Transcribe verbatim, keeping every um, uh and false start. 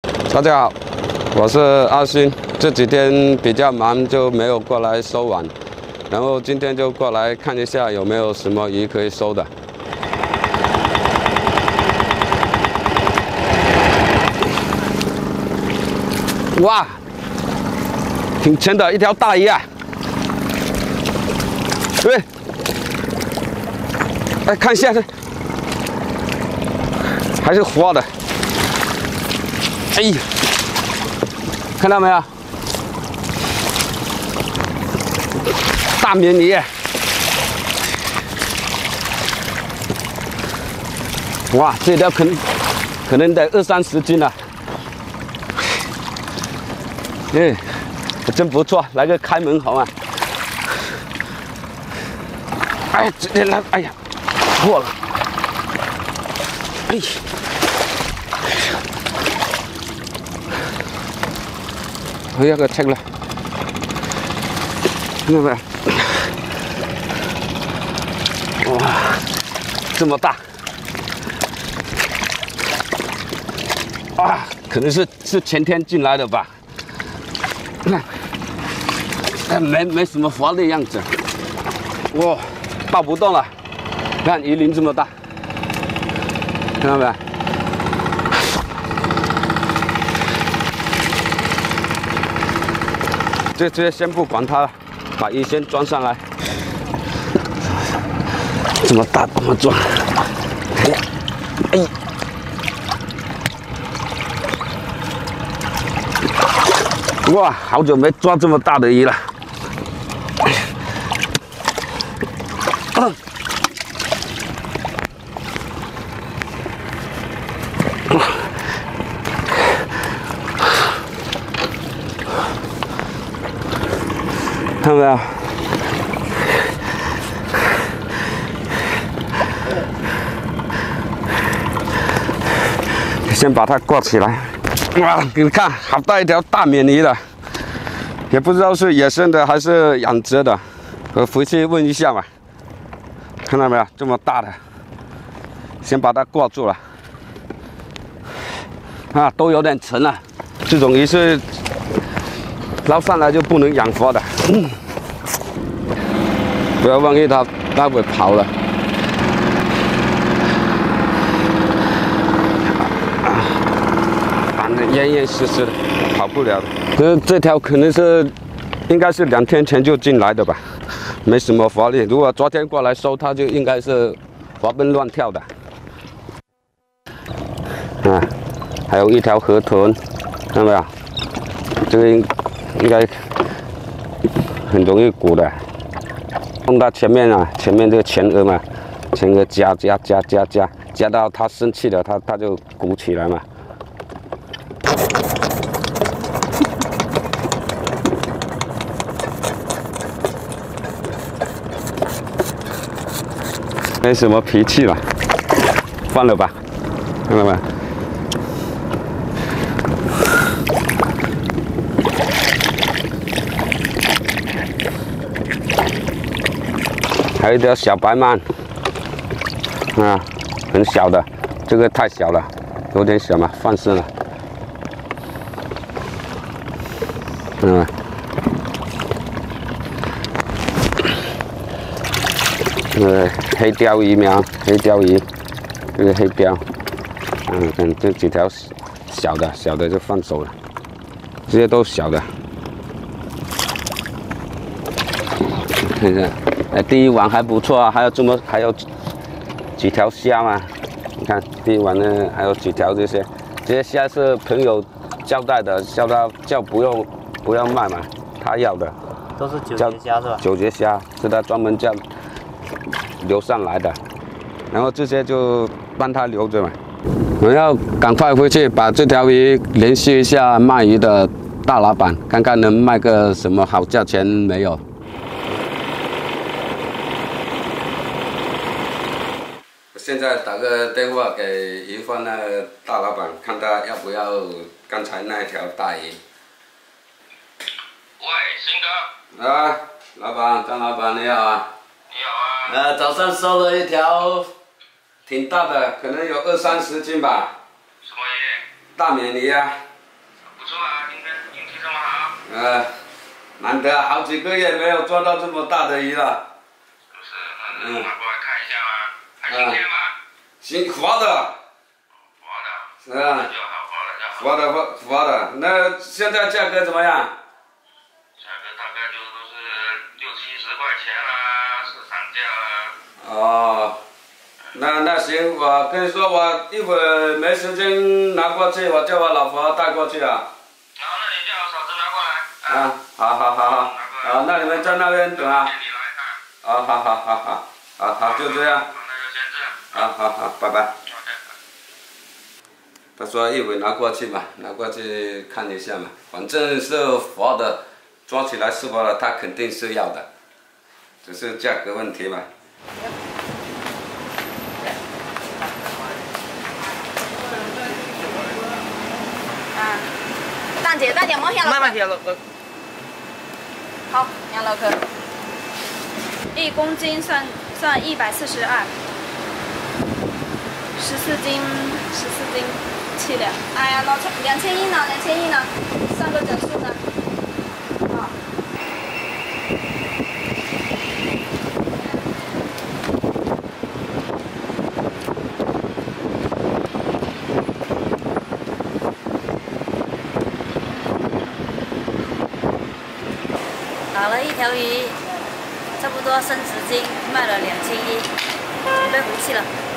大家好，我是阿星。这几天比较忙，就没有过来收网，然后今天就过来看一下有没有什么鱼可以收的。哇，挺沉的一条大鱼啊！对，来看一下这，还是活的。哎呀，看到没有？大鲶鱼，哇，这条可能可能得二三十斤了。嗯，真不错，来个开门红啊！哎，直接来，哎呀，错了，哎呀。 我要个 check 了，看到没有？哇，这么大！啊，可能是是前天进来的吧？看，哎，没没什么活的样子。哇，抱不动了。看鱼鳞这么大，看到没有？ 这这先不管它了，把鱼先装上来。这么大怎么装？哎呀，哎，哇，好久没抓这么大的鱼了。啊 看到没有？先把它挂起来。哇，你看，好大一条大鲶鱼了，也不知道是野生的还是养殖的，我回去问一下吧。看到没有？这么大的，先把它挂住了。啊，都有点沉了。这种鱼是捞上来就不能养活的。嗯 不要忘记它待会跑了。绑得严严实实的，跑不了的。这这条可能是，应该是两天前就进来的吧，没什么活力。如果昨天过来收，它就应该是活蹦乱跳的。啊，还有一条河豚，看到没有？这个应应该很容易鼓的。 碰到前面啊，前面这个前额嘛，前额夹夹夹夹夹夹到它生气了，它它就鼓起来嘛。没什么脾气了，放了吧，看到没？还有一条小白鳗，啊，很小的，这个太小了，有点小嘛，放生了。嗯，呃，黑鲷鱼苗，黑鲷鱼，这个黑鲷，嗯，看这几条小的，小的就放手了，这些都小的。看一下。 哎，第一网还不错啊，还有这么还有几条虾嘛？你看第一网呢还有几条这些，这些虾是朋友交代的，叫他叫不用不要卖嘛，他要的。 都是九节虾是吧？ 九节虾是他专门叫留上来的，然后这些就帮他留着嘛。我要赶快回去把这条鱼联系一下卖鱼的大老板，看看能卖个什么好价钱没有。 现在打个电话给鱼贩那个大老板，看他要不要刚才那一条大鱼。 喂，新哥。 啊，老板，张老板你好啊。 你好啊。 呃，早上收了一条，挺大的，可能有二三十斤吧。 什么鱼？ 大鲶鱼啊。 呃，难得好几个月没有抓到这么大的鱼了。 不是，那能拿过来看一下吗？还新鲜吗？ 新活的。 活的。 是啊。 那就好，活的就好。 活的活活的，那现在价格怎么样？ 价格大概就都是六七十块钱啦，市场价啦。 哦。那那行，我跟你说，我一会儿没时间拿过去，我叫我老婆带过去啊。 好，那你叫我嫂子拿过来。 啊，好好好好，好，那你们在那边等啊。 店里来啊，好好好好，好好就这样。 那就先这样。 好好好，拜拜。他说一会拿过去嘛，拿过去看一下嘛，反正是活的，抓起来是活的，他肯定是要的，只是价格问题嘛。 蛋姐，蛋姐，冇下落。 慢慢下落。 好，两老克。一公斤算算一百四十二，十四斤，十四斤七两。哎呀，老差两千一呢，两千一呢，算个整数呢。好。 打了一条鱼，差不多升十斤，卖了两千一，准备回去了。